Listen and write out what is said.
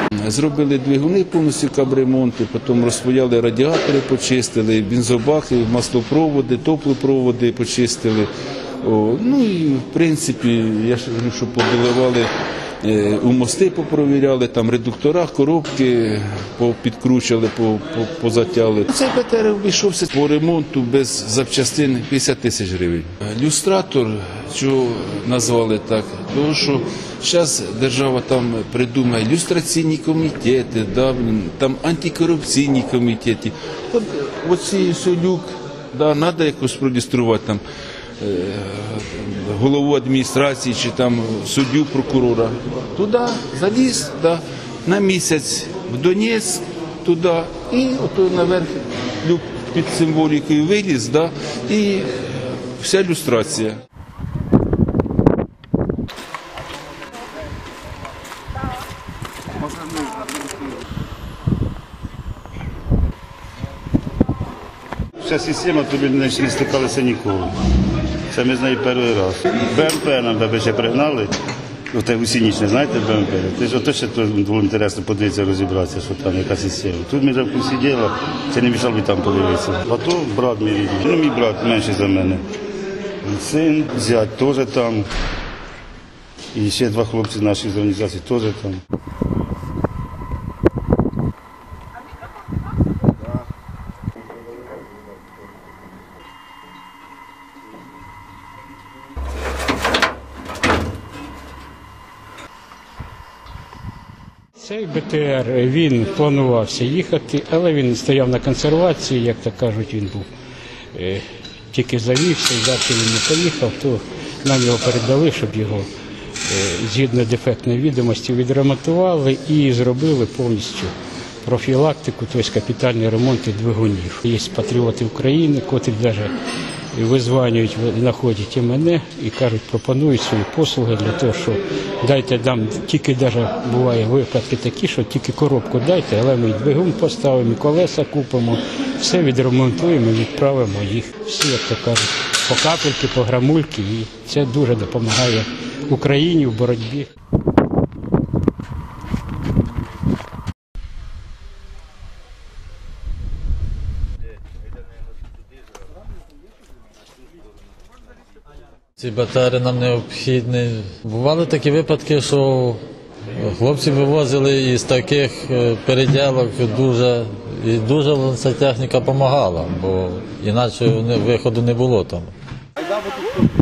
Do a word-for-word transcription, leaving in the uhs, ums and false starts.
Зробили двигуни повністю капремонти, потім розпаяли радіатори, почистили, бензобаки, маслопроводи, теплопроводи почистили. О, ну і в принципі, я ж говорю, що побіливали, е, у мости попровіряли, там редуктора, коробки підкручували, позатяли. Цей БТР обійшовся по ремонту без запчастин п'ятдесят тисяч гривень. Люстратор, чого назвали так, тому що зараз держава там придумає люстраційні комітети, да, там антикорупційні комітети. От, оці люк, да, треба якось продюструвати там голову адміністрації чи там суддю, прокурора. Туди заліз, да, на місяць в Донецьк, туди, і ото наверх люк під символікою виліз, да, і вся люстрація. Ця система, тобі не стикалися ніколи. Це ми з нею перший раз. БМП нам ББЧ пригнали, оте гусеничне, знаєте, БМП? Це ж ото ще було інтересно подивитися, розібратися, що там яка система. Тут ми вже в курсі діла, це не мішало би там подивитися. А то брат мій рідний, ну мій брат менший за мене. Син, зять теж там. І ще два хлопці наші з організації теж там. Цей БТР, він планувався їхати, але він стояв на консервації, як то кажуть, він був е, тільки завівся і далі він не поїхав, то нам його передали, щоб його е, згідно дефектної відомості відремонтували і зробили повністю профілактику, тобто капітальні ремонти двигунів. Є патріоти України, котрі навіть визванюють, знаходять і мене і кажуть, пропонують свої послуги для того, що дайте нам, тільки навіть буває випадки такі, що тільки коробку дайте, але ми і двигун поставимо, і колеса купимо, все відремонтуємо, відправимо їх. Всі, як то кажуть, по капельки, по грамульки, і це дуже допомагає Україні в боротьбі. Ці БТРи нам необхідні. Бували такі випадки, що хлопці вивозили із таких переділок дуже, і дуже ця техніка допомагала, бо інакше виходу не було там.